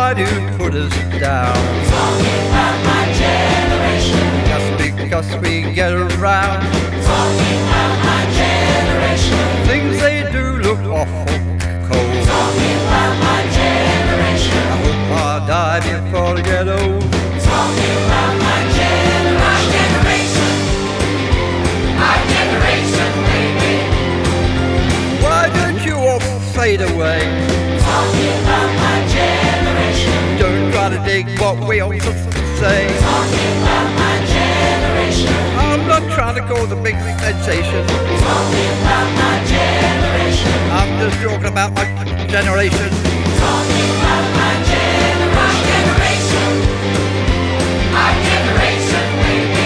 try to put us down. Talking about my generation. Just because we get around. Talking about my generation. Things they do look awful cold. Talking about my generation. I hope I die before I get old. Talking about my generation. My generation, baby. Why don't you all fade away? Talking about my generation. Don't try to dig what we all say. Talking about my generation. I'm not trying to cause a big sensation. Talking about my generation. I'm just talking about my generation. Talking about my generation. My generation, baby.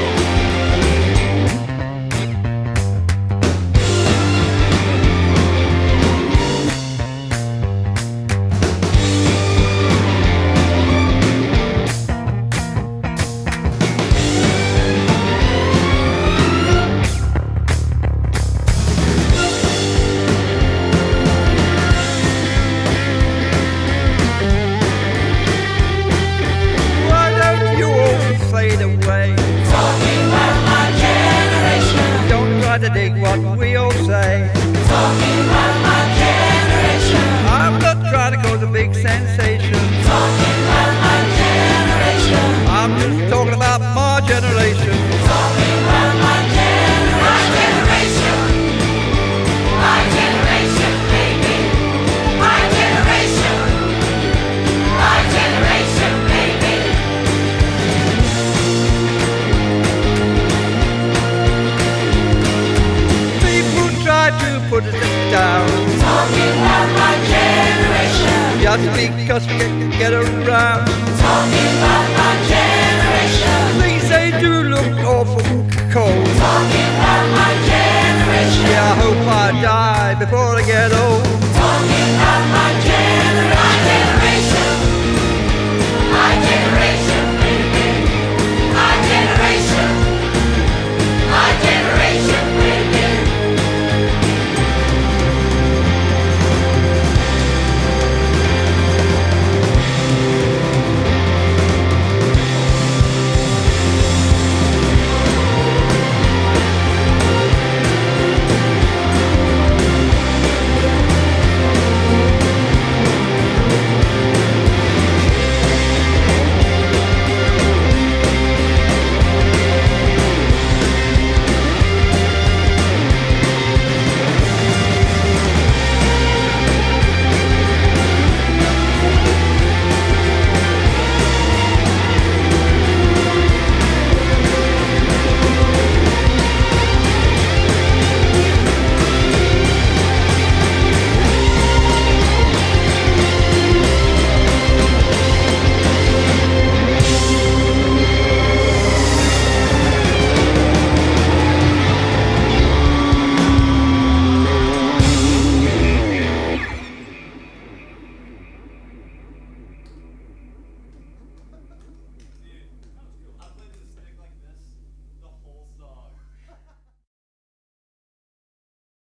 Fade away. Talking about my generation. Don't try to dig what we all say. Talking about my generation. I'm not trying to cause a big sensation. Talking about my generation. I'm just talking about my generation. Talking about my generation. My generation, baby. My generation. My generation, baby. People try to put us down. Talking about my generation. Just because we can get around. Talking about my generation. Things they do look awful cold. Talking about my generation. Yeah, I hope I die before I get old.